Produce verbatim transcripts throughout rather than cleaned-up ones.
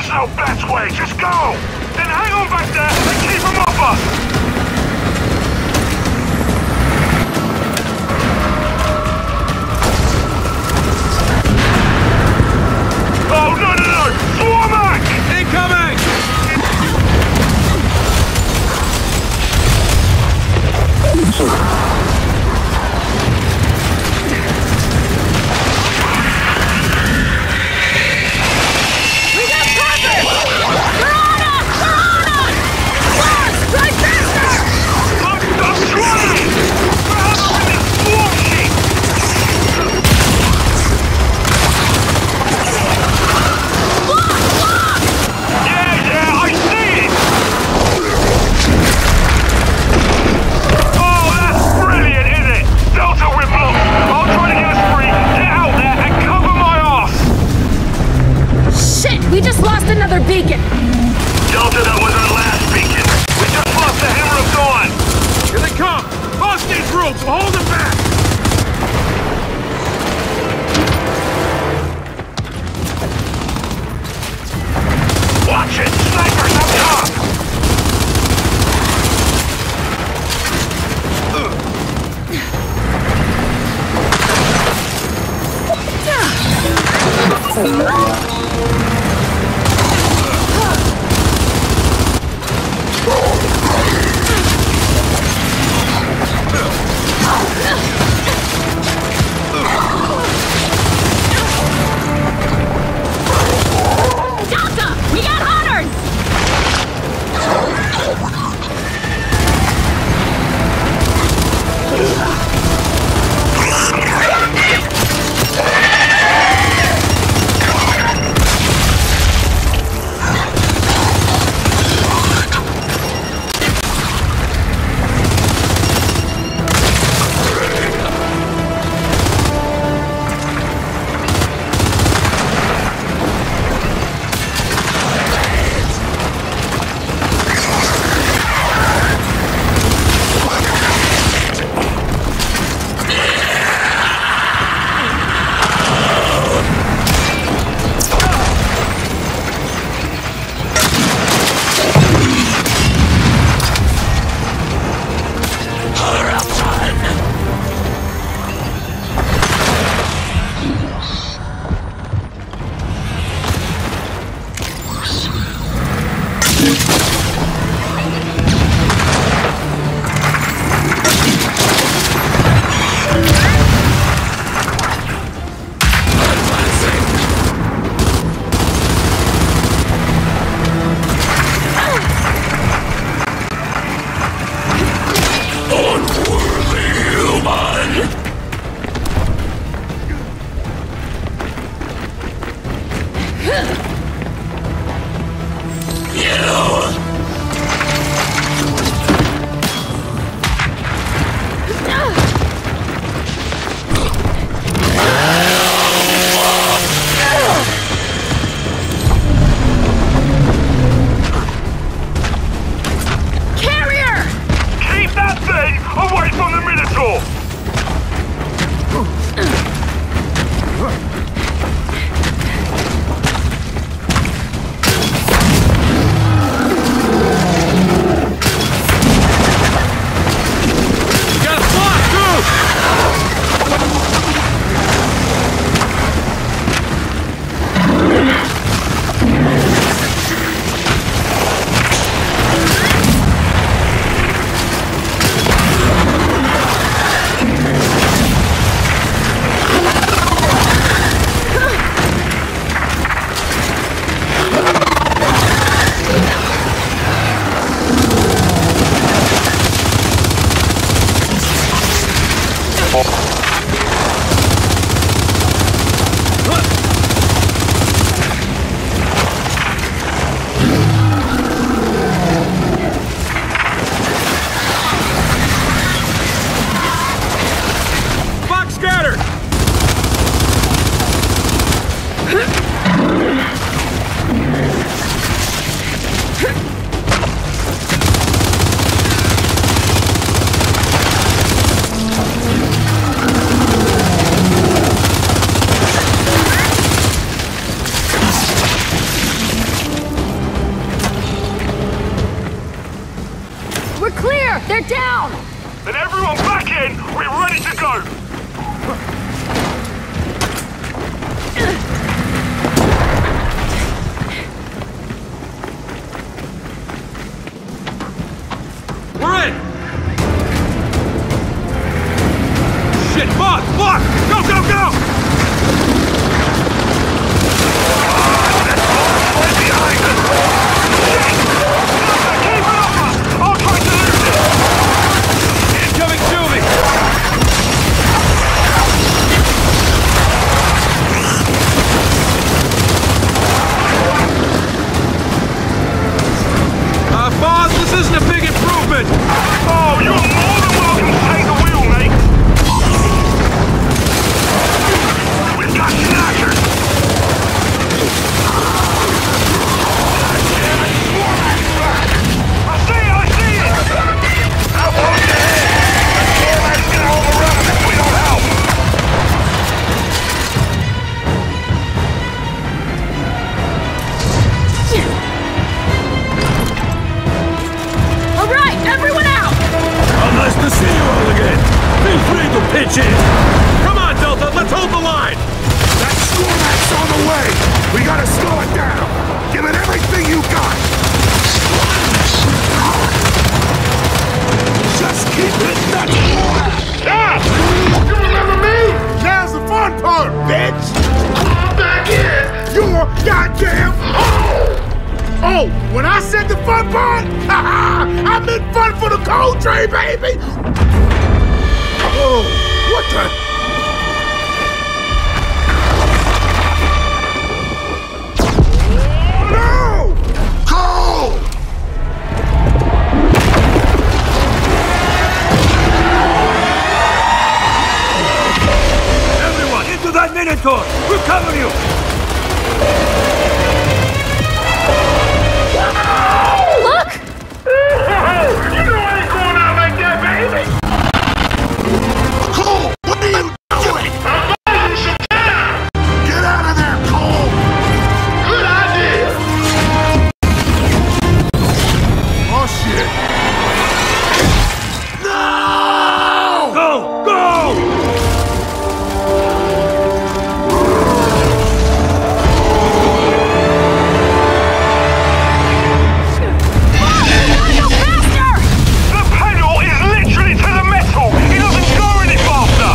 There's no best way, just go! Then hang on back there and keep them off us! Oh, no, no, no! Swarmac! Incoming! We got cover! They're on us! They're on us! Boss, drive faster! I'm, I'm trying! We're out of this swarm sheet! Block! Block! Yeah, yeah, I see it! Oh, that's brilliant, isn't it? Delta, we're blocked! I'll try to get us free, get out there and cover my arse! Shit! We just lost another beacon! Delta, that was our last beacon! We just lost the Hammer of Dawn! Here they come! Hostage groups! Hold them back! Watch it! Snipers up top! Delta! We got hunters! again. We're ready to go. We're in! Shit, Mark! Mark! Go, go, go! Right behind us! Shit! Keep it up! I'll try to lose it! Incoming to me! Uh, boss, this isn't a big improvement! Oh, you're more than welcome to take the wheel, mate! We've got snatchers! I see it, I see it! Up on your head! The Corvette's gonna overrun them if we don't help! All right, everyone out! Oh, nice to see you all again! Feel free to pitch in! Come on, Delta, let's hold the line! That Snorlax on the way! We gotta slow it down! Give it everything you got! Just keep it nuts! Ah! You remember me? Now's the fun part, bitch! I'm back in! You're goddamn home! Oh, when I said the fun part, haha! I meant fun for the cold train, baby! Oh, what the... No! Cold! Everyone, into that Minotaur! We'll cover you! Look! You know I ain't going out like that, baby! Cole, what are you doing? I'm buying some time! Get out of there, Cole! Good idea! Oh, shit. No! Go! Go! Go faster! The pedal is literally to the metal! It doesn't go any faster!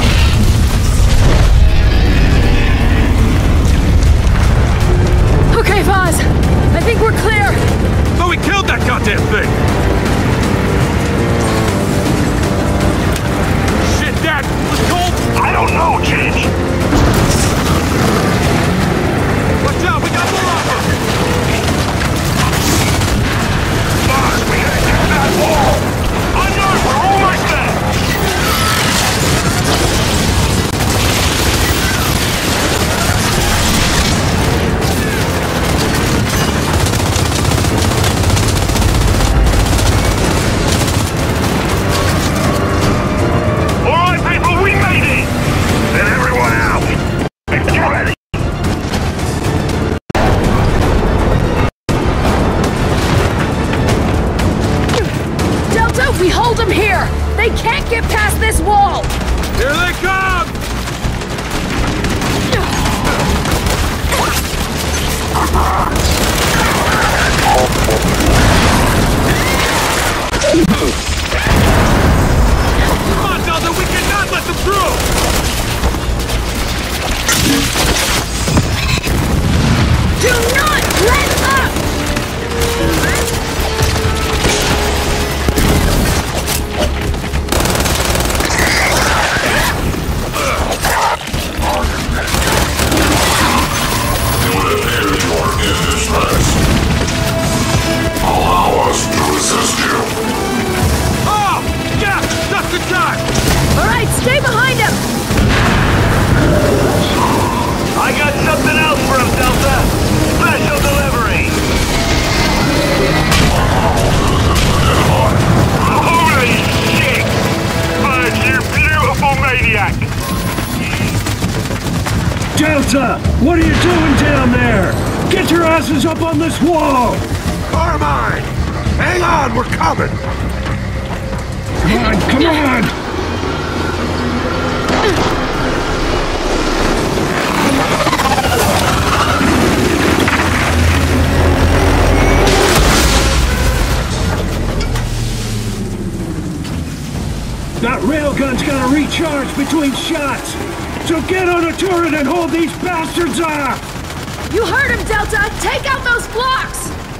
Okay, Vaz. I think we're clear. So we killed that goddamn thing! Shit, Dad! Was Colt? I don't know, Ginge! Watch out, we got more of them! Boss, we gotta get that wall! I know, we're almost there! Alright, people, we made it! Then everyone out! Get ready! Delta, we hold them here. They can't get past this wall. Here they come! Come on, Delta, we cannot let them through! Do not let up! Oh! Yeah! Just in time! All right, stay behind him. I got something else for him, Delta! Special delivery! Holy shit! Buzz, you beautiful maniac! Delta, what are you doing down there? Get your asses up on this wall! Carmine! Hang on, we're coming! Come on, come on! That railgun's gotta recharge between shots! So get on a turret and hold these bastards off! You heard him, Delta! Take out those blocks!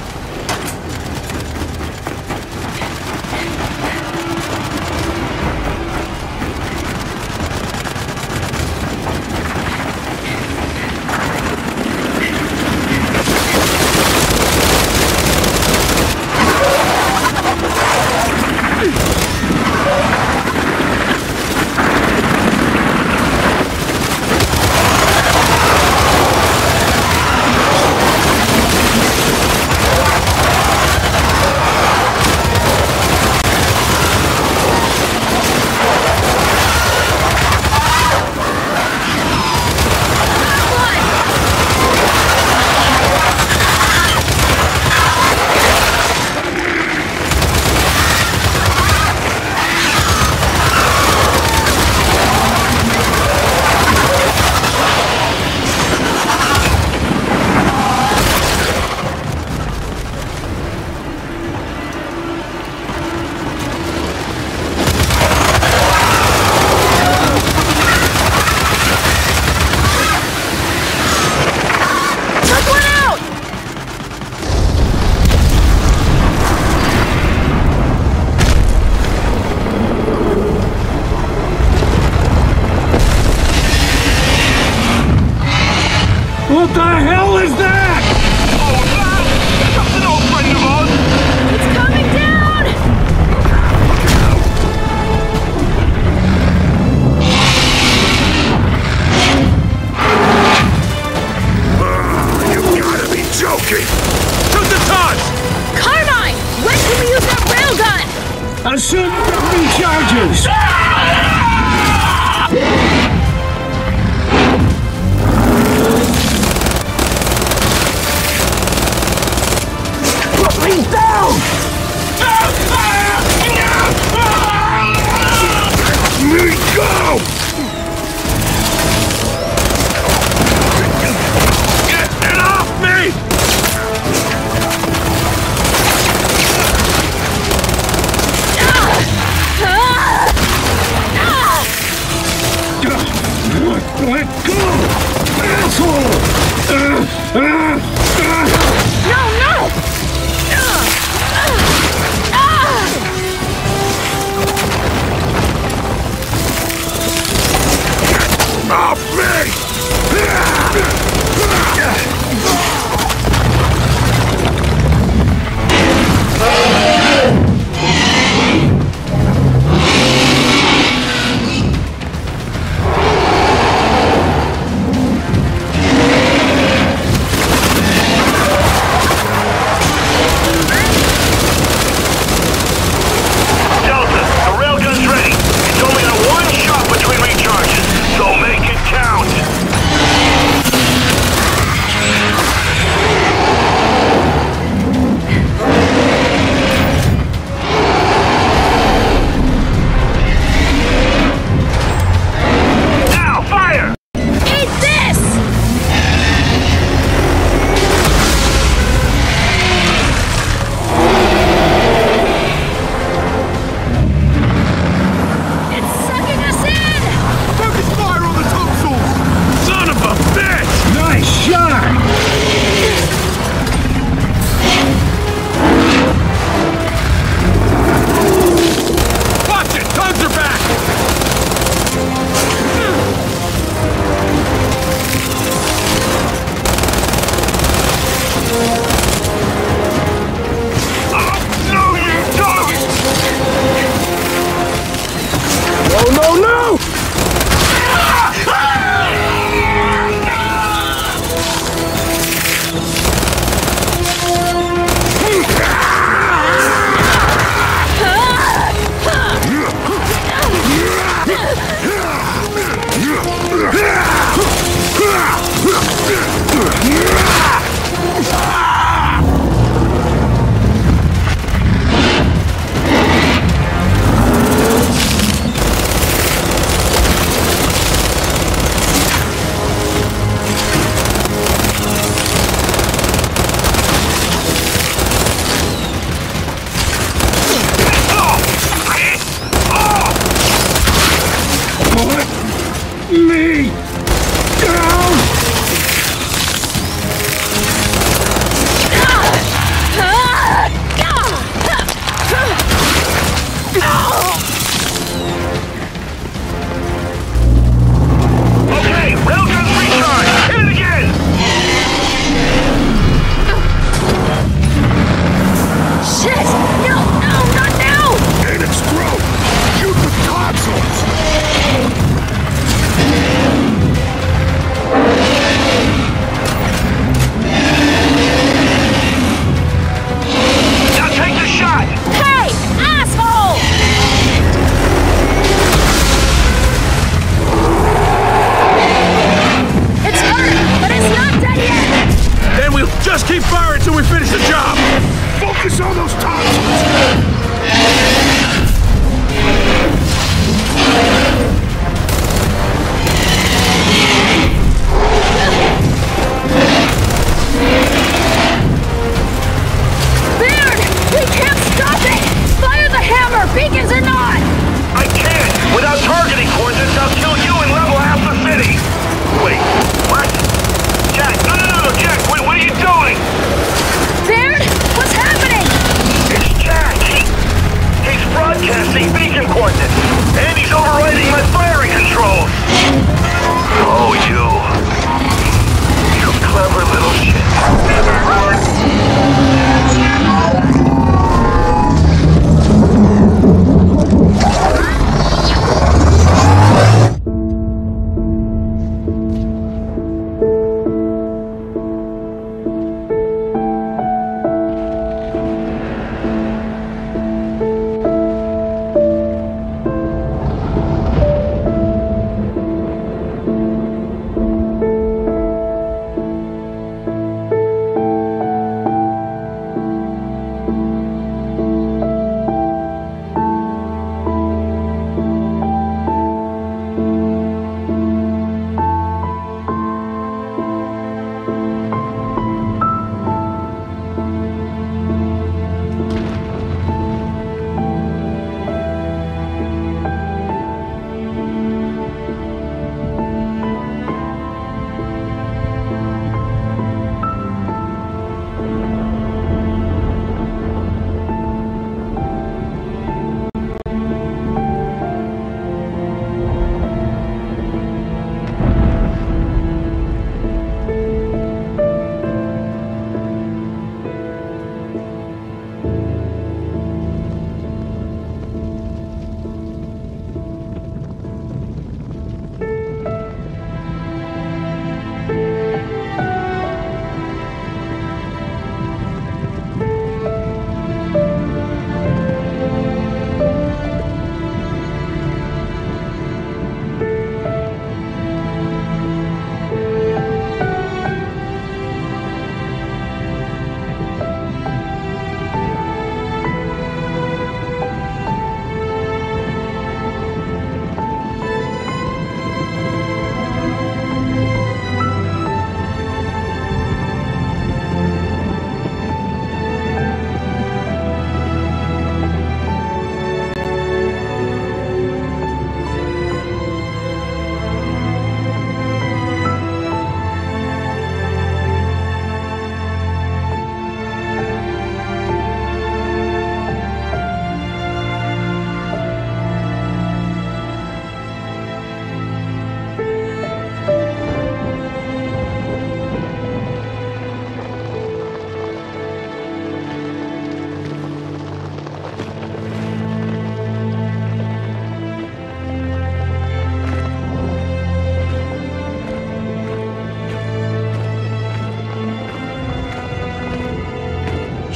What the hell is that? Oh, no! That's an old friend of ours! It's coming down! You gotta be joking! Shoot the Taunts! Carmine! When can we use that railgun? As soon as it recharges! Put me down! Let me go! Get it off me! Let go! Asshole! Uh, uh, uh. No, no! Ah! Off me!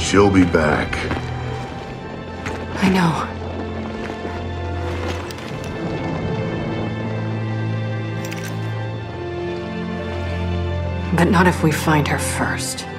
She'll be back. I know. But not if we find her first.